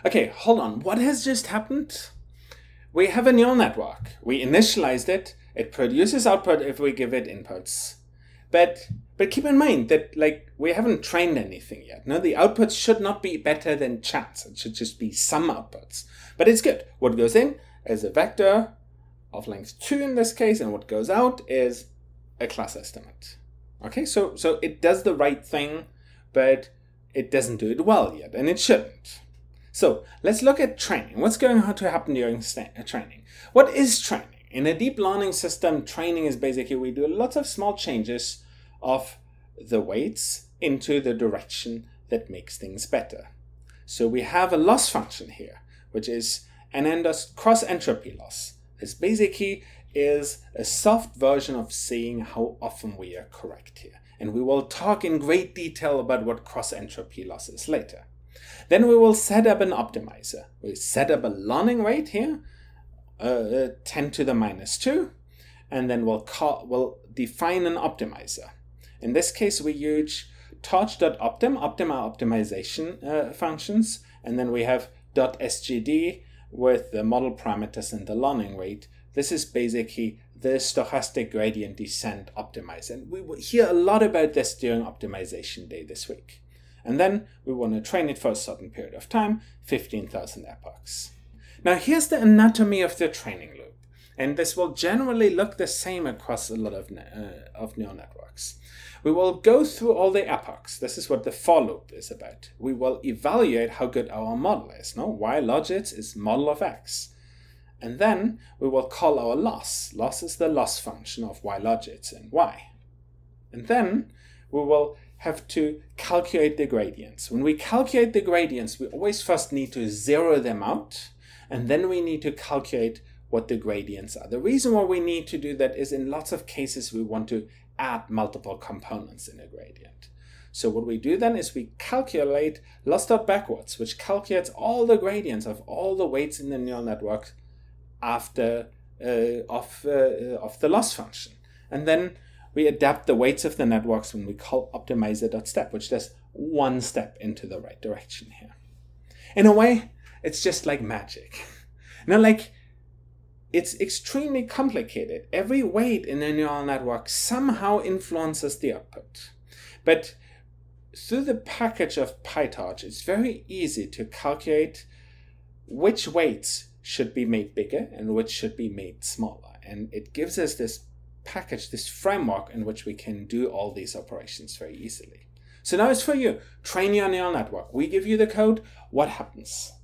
Okay, hold on. What has just happened? We have a neural network. We initialized it. It produces output if we give it inputs. But keep in mind that we haven't trained anything yet. No, the outputs should not be better than chance. It should just be some outputs. But it's good. What goes in is a vector of length 2 in this case, and what goes out is a class estimate. Okay, so it does the right thing, but it doesn't do it well yet, and it shouldn't. So let's look at training. What's going to happen during training? What is training? In a deep learning system, training is basically we do lots of small changes of the weights into the direction that makes things better. So we have a loss function here, which is an cross entropy loss. This basically is a soft version of saying how often we are correct here. And we will talk in great detail about what cross entropy loss is later. Then we will set up an optimizer. We set up a learning rate here, 10 to the minus 2, and then we'll define an optimizer. In this case, we use torch.optim, optimization functions, and then we have .sgd with the model parameters and the learning rate. This is basically the stochastic gradient descent optimizer. And we will hear a lot about this during optimization day this week. And then we want to train it for a certain period of time, 15,000 epochs. Now here's the anatomy of the training loop. And this will generally look the same across a lot of neural networks. We will go through all the epochs. This is what the for loop is about. We will evaluate how good our model is. No? Y logits is model of X. And then we will call our loss. Loss is the loss function of Y logits in Y. And then we will have to calculate the gradients. When we calculate the gradients, we always first need to zero them out, and then we need to calculate what the gradients are. The reason why we need to do that is in lots of cases we want to add multiple components in a gradient. So what we do then is we calculate loss.backwards, which calculates all the gradients of all the weights in the neural network after of the loss function. And then we adapt the weights of the networks when we call optimizer.step, which does one step into the right direction here. In a way, it's just like magic. Now, it's extremely complicated. Every weight in a neural network somehow influences the output. But through the package of PyTorch, it's very easy to calculate which weights should be made bigger and which should be made smaller. And it gives us this package, this framework in which we can do all these operations very easily. So now it's for you. Train your neural network. We give you the code. What happens?